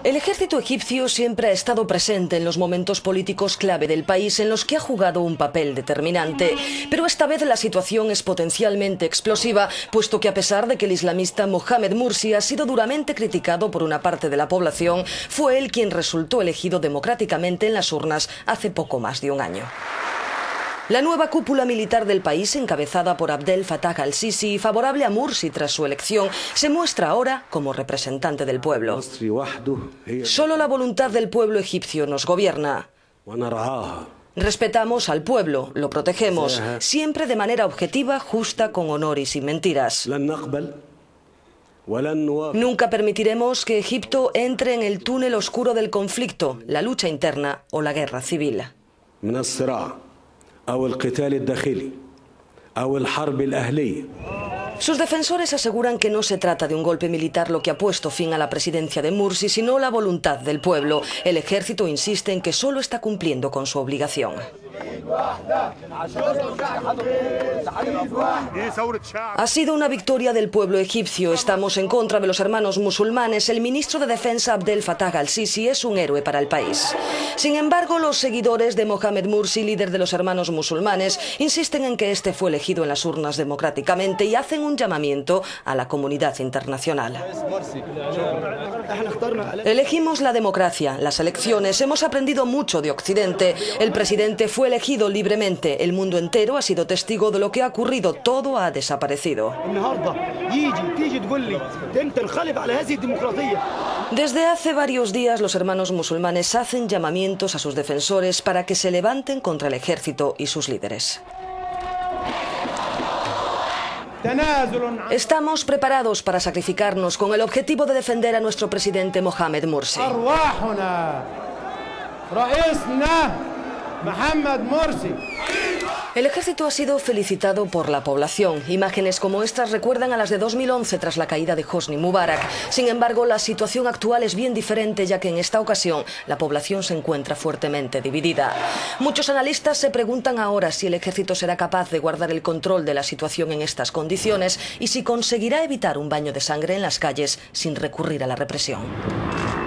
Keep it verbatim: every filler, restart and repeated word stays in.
El ejército egipcio siempre ha estado presente en los momentos políticos clave del país en los que ha jugado un papel determinante. Pero esta vez la situación es potencialmente explosiva, puesto que a pesar de que el islamista Mohamed Morsi ha sido duramente criticado por una parte de la población, fue él quien resultó elegido democráticamente en las urnas hace poco más de un año. La nueva cúpula militar del país, encabezada por Abdel Fattah al-Sisi, favorable a Morsi tras su elección, se muestra ahora como representante del pueblo. Solo la voluntad del pueblo egipcio nos gobierna. Respetamos al pueblo, lo protegemos, siempre de manera objetiva, justa, con honor y sin mentiras. Nunca permitiremos que Egipto entre en el túnel oscuro del conflicto, la lucha interna o la guerra civil. Sus defensores aseguran que no se trata de un golpe militar lo que ha puesto fin a la presidencia de Morsi, sino la voluntad del pueblo. El ejército insiste en que solo está cumpliendo con su obligación. Ha sido una victoria del pueblo egipcio. Estamos en contra de los hermanos musulmanes. El ministro de Defensa Abdel Fattah al-Sisi es un héroe para el país. Sin embargo, los seguidores de Mohamed Morsi, líder de los hermanos musulmanes, insisten en que este fue elegido en las urnas democráticamente y hacen un llamamiento a la comunidad internacional. Elegimos la democracia, las elecciones. Hemos aprendido mucho de Occidente. El presidente fue elegido libremente. El mundo entero ha sido testigo de lo que ha ocurrido. Todo ha desaparecido. Desde hace varios días los hermanos musulmanes hacen llamamientos a sus defensores para que se levanten contra el ejército y sus líderes. Estamos preparados para sacrificarnos con el objetivo de defender a nuestro presidente Mohamed Morsi. El ejército ha sido felicitado por la población. Imágenes como estas recuerdan a las de dos mil once tras la caída de Hosni Mubarak. Sin embargo, la situación actual es bien diferente, ya que en esta ocasión la población se encuentra fuertemente dividida. Muchos analistas se preguntan ahora si el ejército será capaz de guardar el control de la situación en estas condiciones y si conseguirá evitar un baño de sangre en las calles sin recurrir a la represión.